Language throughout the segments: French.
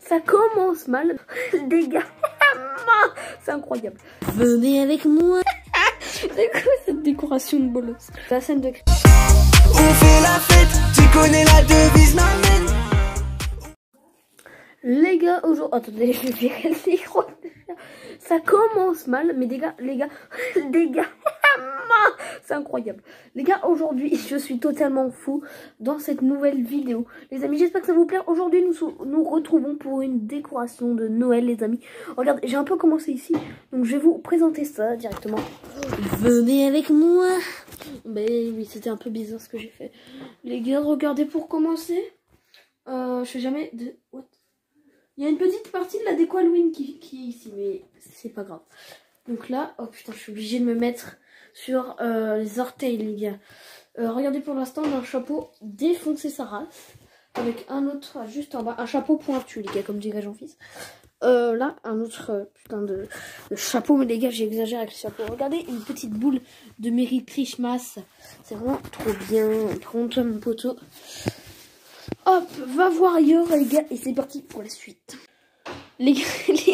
Ça commence mal. Des gars. C'est incroyable. Venez avec moi. C'est quoi cette décoration de bolos? La scène de... On fait la fête, tu connais la devise, m'amène. Les gars, aujourd'hui... Attendez, je vais virer le micro. Ça commence mal, mais des gars, c'est incroyable. Les gars, aujourd'hui, je suis totalement fou dans cette nouvelle vidéo. Les amis, j'espère que ça vous plaît. Aujourd'hui, nous retrouvons pour une décoration de Noël, les amis. Regardez, j'ai un peu commencé ici, donc je vais vous présenter ça directement. Venez avec moi. Mais oui, c'était un peu bizarre ce que j'ai fait. Les gars, regardez pour commencer. Je fais jamais de... What? Il y a une petite partie de la déco Halloween qui est ici, mais c'est pas grave. Donc là, oh putain, je suis obligée de me mettre sur les orteils, les gars. Regardez, pour l'instant, on a un chapeau défoncé sa race. Avec un autre juste en bas, un chapeau pointu, les gars, comme dirait Jean-Fils. Là, un autre putain de chapeau, mais les gars, j'exagère avec le chapeau. Regardez, une petite boule de Merry Christmas. C'est vraiment trop bien. Prends-toi, mon poteau. Hop, va voir ailleurs, les gars, et c'est parti pour la suite. Les gars,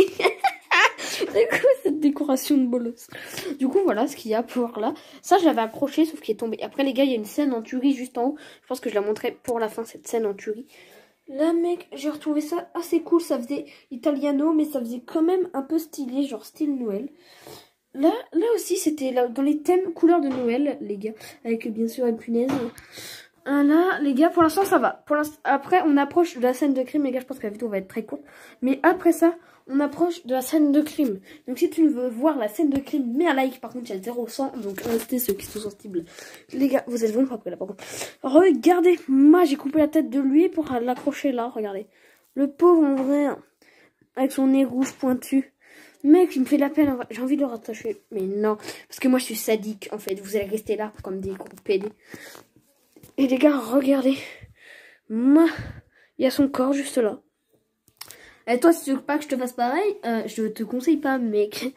c'est quoi cette décoration de bolos? Du coup, voilà ce qu'il y a pour là. Ça, je l'avais accroché, sauf qu'il est tombé. Après, les gars, il y a une scène en tuerie juste en haut. Je pense que je la montrerai pour la fin, cette scène en tuerie. Là, mec, j'ai retrouvé ça assez cool. Ça faisait italiano, mais ça faisait quand même un peu stylé, genre style Noël. Là aussi, c'était dans les thèmes couleurs de Noël, les gars. Avec, bien sûr, une punaise. Là, les gars, pour l'instant, ça va. Après, on approche de la scène de crime. Les gars, je pense que la vidéo va être très courte. Mais après ça, on approche de la scène de crime. Donc, si tu veux voir la scène de crime, mets un like. Par contre, il y a 0 100. Donc, restez ceux qui sont sensibles. Les gars, vous êtes vraiment pas prêts là, par contre. Regardez, moi, j'ai coupé la tête de lui pour l'accrocher là. Regardez. Le pauvre, en vrai, avec son nez rouge pointu. Mec, il me fait de la peine. J'ai envie de le rattacher. Mais non. Parce que moi, je suis sadique, en fait. Vous allez rester là comme des gros pédés. Et les gars, regardez. Il y a son corps juste là. Et toi, si tu veux pas que je te fasse pareil, je te conseille pas, mec.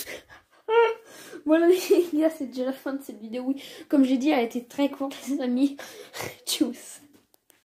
Voilà, les gars, c'est déjà la fin de cette vidéo. Oui, comme j'ai dit, elle a été très courte, les amis. Tchuss.